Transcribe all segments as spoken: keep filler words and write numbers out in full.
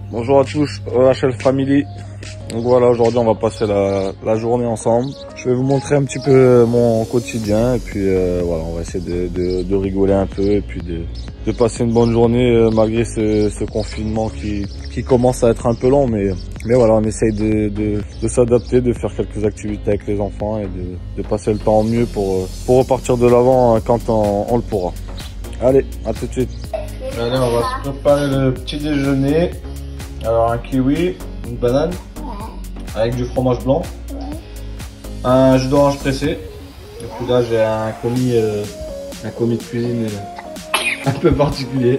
Bonjour à tous, O H L Family. Donc voilà, aujourd'hui on va passer la, la journée ensemble. Je vais vous montrer un petit peu mon quotidien et puis euh, voilà, on va essayer de, de, de rigoler un peu et puis de, de passer une bonne journée euh, malgré ce, ce confinement qui, qui commence à être un peu long. Mais, mais voilà, on essaye de, de, de s'adapter, de faire quelques activités avec les enfants et de, de passer le temps au mieux pour, pour repartir de l'avant quand on, on le pourra. Allez, à tout de suite. Allez, on va se préparer le petit déjeuner. Alors un kiwi, une banane, ouais, avec du fromage blanc, ouais, un jus d'orange pressé. Et puis là j'ai un commis, euh, un commis de cuisine euh, un peu particulier.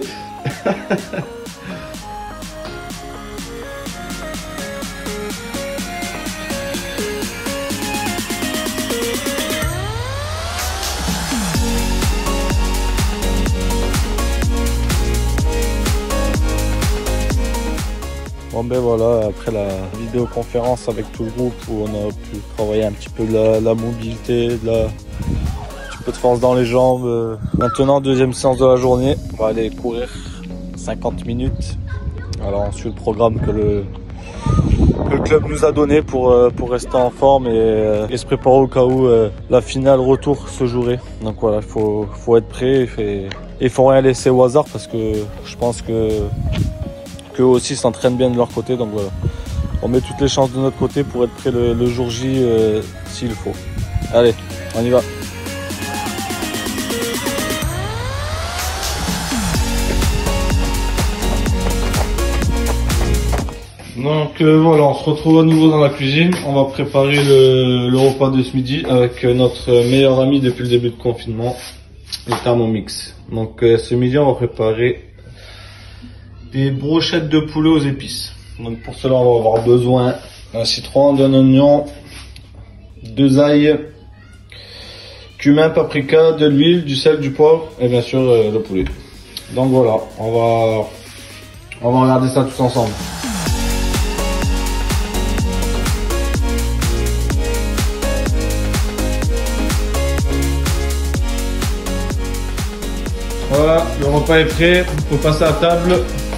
Bon ben voilà, après la vidéoconférence avec tout le groupe où on a pu travailler un petit peu de la, la mobilité, de la, un petit peu de force dans les jambes. Maintenant, deuxième séance de la journée, on va aller courir cinquante minutes. Alors on suit le programme que le, que le club nous a donné pour, pour rester en forme et, et se préparer au cas où la finale retour se jouerait. Donc voilà, il faut, faut être prêt et il faut rien laisser au hasard parce que je pense que qu'eux aussi s'entraînent bien de leur côté, donc voilà. On met toutes les chances de notre côté pour être prêt le, le jour J euh, s'il faut. Allez, on y va. Donc euh, voilà, on se retrouve à nouveau dans la cuisine. On va préparer le, le repas de ce midi avec notre meilleur ami depuis le début de confinement, le Thermomix. Donc euh, ce midi, on va préparer des brochettes de poulet aux épices. Donc pour cela on va avoir besoin d'un citron, d'un oignon, deux ail, cumin, paprika, de l'huile, du sel, du poivre et bien sûr euh, le poulet. Donc voilà, on va on va regarder ça tous ensemble. Voilà, le repas est prêt, il faut passer à table.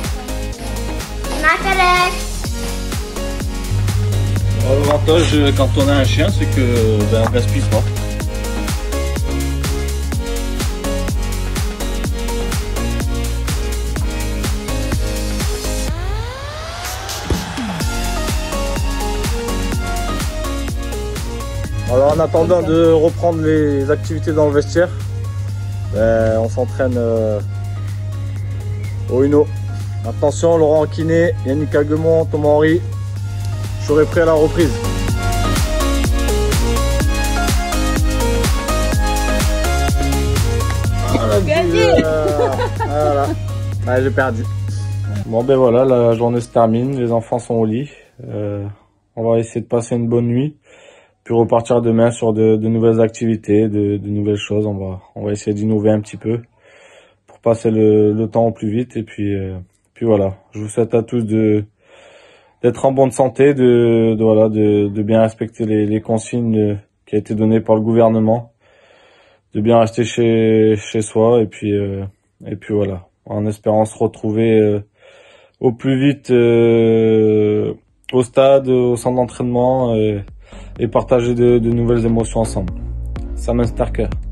L'avantage quand on a un chien, c'est que ben, on gaspille pas. Alors en attendant de reprendre les activités dans le vestiaire, ben, on s'entraîne euh, au Uno. Attention, Laurent Kiné, Yannick Aguemont, Thomas Henry. Je serai prêt à la reprise. Ah, gagné. Euh, voilà. Ah, j'ai perdu. Bon ben voilà, la journée se termine, les enfants sont au lit. Euh, on va essayer de passer une bonne nuit, puis repartir demain sur de, de nouvelles activités, de, de nouvelles choses. On va, on va essayer d'innover un petit peu pour passer le, le temps au plus vite. Et puis, euh, puis voilà, je vous souhaite à tous de d'être en bonne santé, de, de voilà, de, de bien respecter les, les consignes qui ont été données par le gouvernement, de bien rester chez chez soi et puis euh, et puis voilà, en espérant se retrouver euh, au plus vite euh, au stade, au centre d'entraînement et, et partager de, de nouvelles émotions ensemble. Sam Starker.